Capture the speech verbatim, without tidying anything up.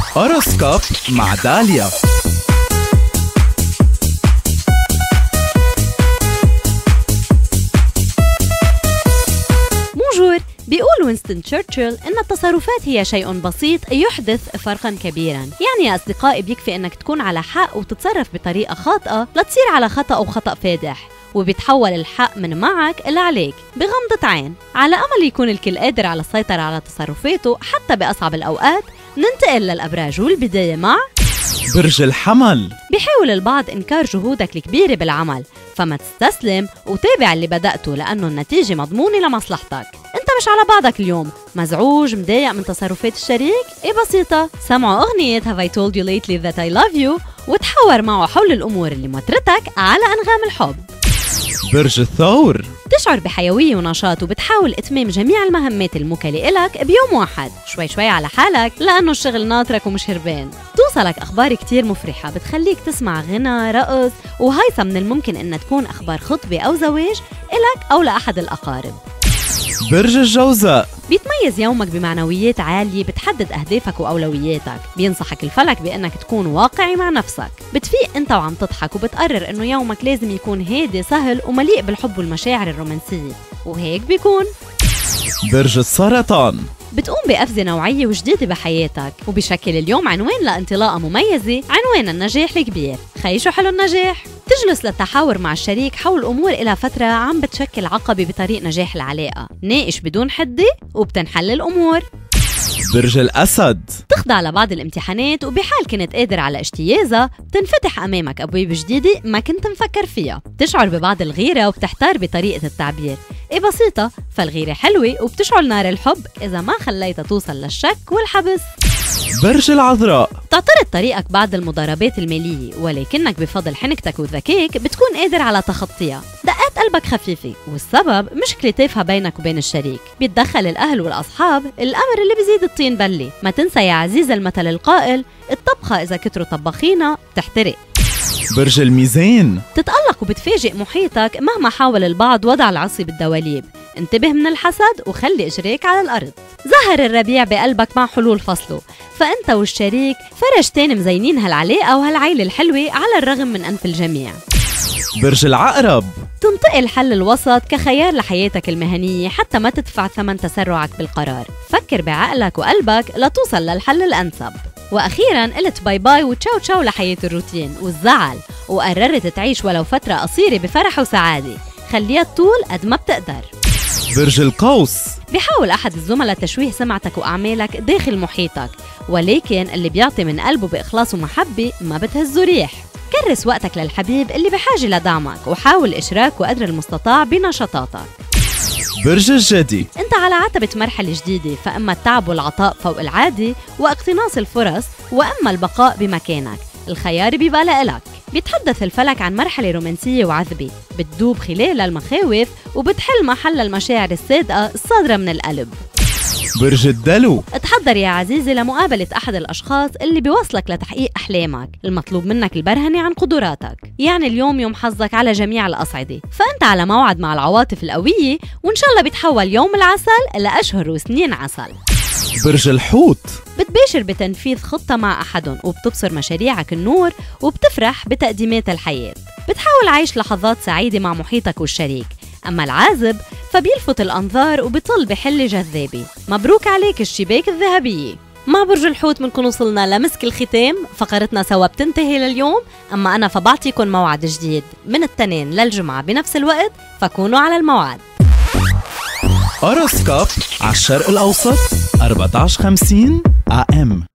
هوروسكوب مع داليا. بونجور. بيقول وينستون تشرشل إن التصرفات هي شيء بسيط يحدث فرقاً كبيراً. يعني يا أصدقائي بيكفي إنك تكون على حق وتتصرف بطريقة خاطئة لتصير على خطأ أو خطأ فادح، وبيتحول الحق من معك إلى عليك بغمضة عين. على أمل يكون الكل قادر على السيطرة على تصرفاته حتى بأصعب الأوقات، ننتقل للأبراج والبداية مع برج الحمل. بيحاول البعض إنكار جهودك الكبيرة بالعمل، فما تستسلم وتابع اللي بدأته لأنه النتيجة مضمونة لمصلحتك. انت مش على بعضك اليوم، مزعوج مضايق من تصرفات الشريك؟ ايه بسيطة، سمعوا أغنية Have I told you lately that I love you وتحاور معه حول الأمور اللي موترتك على أنغام الحب. برج الثور. تشعر بحيوية ونشاط وبتحاول إتمام جميع المهمات الموكلة إلك بيوم واحد، شوي شوي على حالك لأنه الشغل ناطرك ومش هربان. توصلك أخبار كتير مفرحة بتخليك تسمع غنى، رقص، وهيثم من الممكن إن تكون أخبار خطبة أو زواج إلك أو لأحد الأقارب. برج الجوزاء. بيتميز يومك بمعنويات عالية بتحدد أهدافك وأولوياتك. بينصحك الفلك بأنك تكون واقعي مع نفسك. بتفيق أنت وعم تضحك وبتقرر أنه يومك لازم يكون هادي سهل ومليء بالحب والمشاعر الرومانسية، وهيك بيكون. برج السرطان. بتقوم بقفزة نوعية وجديدة بحياتك، وبشكل اليوم عنوان لانطلاقة مميزة، عنوان النجاح الكبير. خي شو حلو النجاح؟ تجلس للتحاور مع الشريك حول أمور إلى فترة عم بتشكل عقبة بطريق نجاح العلاقة. ناقش بدون حدة وبتنحل الأمور. برج الأسد. تخضع لبعض الامتحانات وبحال كنت قادر على اجتيازها بتنفتح أمامك أبواب جديدة ما كنت مفكر فيها. تشعر ببعض الغيرة وبتحتار بطريقة التعبير. إيه بسيطة، فالغيرة حلوة وبتشعل نار الحب إذا ما خليتها توصل للشك والحبس. برج العذراء. تعترض طريقك بعض المضاربات المالية، ولكنك بفضل حنكتك وذكائك بتكون قادر على تخطيها. دقات قلبك خفيفة والسبب مشكلة تافهة بينك وبين الشريك. بيتدخل الأهل والأصحاب، الأمر اللي بيزيد الطين بلة. ما تنسى يا عزيز المثل القائل، الطبخة إذا كتروا طباخينها بتحترق. برج الميزان. تتألق وبتفاجئ محيطك مهما حاول البعض وضع العصي بالدواليب. انتبه من الحسد وخلي إجريك على الأرض. زهر الربيع بقلبك مع حلول فصله، فأنت والشريك فرجتين مزينين هالعلاقة وهالعيلة الحلوة على الرغم من أنف الجميع. برج العقرب. تنتقل حل الوسط كخيار لحياتك المهنية حتى ما تدفع ثمن تسرعك بالقرار. فكر بعقلك وقلبك لتوصل للحل الأنسب. وأخيراً قلت باي باي وتشاو تشاو لحياة الروتين والزعل، وقررت تعيش ولو فترة قصيرة بفرح وسعادة. خليها تطول قد ما بتقدر. برج القوس. بيحاول أحد الزملاء تشويه سمعتك وأعمالك داخل محيطك، ولكن اللي بيعطي من قلبه بإخلاص ومحبة ما بتهزه ريح. كرس وقتك للحبيب اللي بحاجة لدعمك، وحاول إشراكه قدر المستطاع بنشاطاتك. برج الجدي. انت على عتبة مرحلة جديدة، فإما التعب والعطاء فوق العادي واقتناص الفرص، وإما البقاء بمكانك. الخيار بيبقى لإلك. بيتحدث الفلك عن مرحلة رومانسية وعذبة بتدوب خلال المخاوف وبتحل محل المشاعر الصادقة الصادرة من القلب. برج الدلو. اتحضر يا عزيزي لمقابلة أحد الأشخاص اللي بيوصلك لتحقيق أحلامك. المطلوب منك البرهنة عن قدراتك، يعني اليوم يوم حظك على جميع الأصعدة، فأنت على موعد مع العواطف القوية، وإن شاء الله بيتحول يوم العسل لأشهر وسنين عسل. برج الحوت. بتباشر بتنفيذ خطة مع أحدهم وبتبصر مشاريعك النور وبتفرح بتقديمات الحياة. بتحاول عيش لحظات سعيدة مع محيطك والشريك. أما العازب فبيلفت الأنظار وبيطل بحلة جذابة. مبروك عليك الشباك الذهبية. مع برج الحوت منكون وصلنا لمسك الختام. فقرتنا سوا بتنتهي لليوم، أما أنا فبعطيكم موعد جديد من التنين للجمعة بنفس الوقت، فكونوا على الموعد. هوروسكوب على الشرق الأوسط أربعة عشر خمسين إيه إم.